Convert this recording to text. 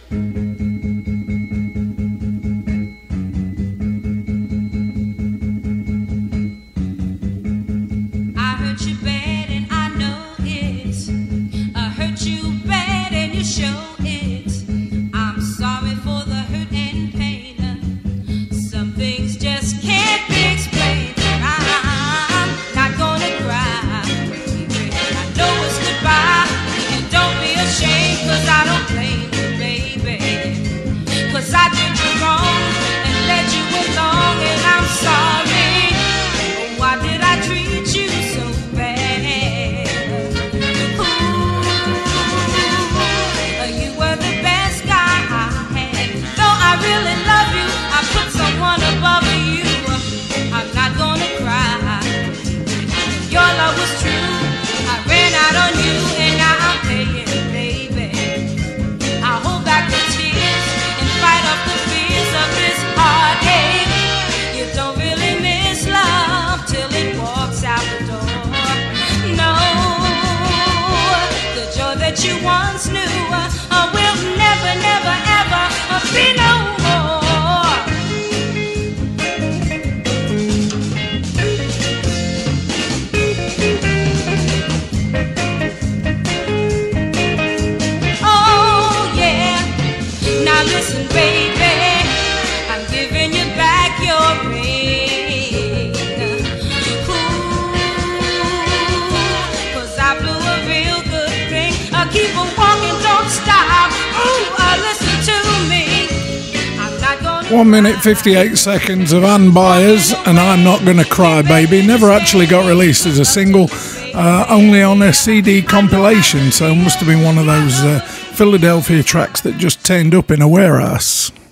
You once knew will never, never, ever be no more. Oh yeah, now listen baby, I'm giving you back your ring. Ooh, 'cause I blew a real good thing. Keep on walking, don't stop. Ooh, listen to me. I'm not gonna 1 minute 58 seconds of Byers and I'm Not Gonna Cry Baby. Never actually got released as a single, only on a CD compilation, so it must have been one of those Philadelphia tracks that just turned up in a warehouse.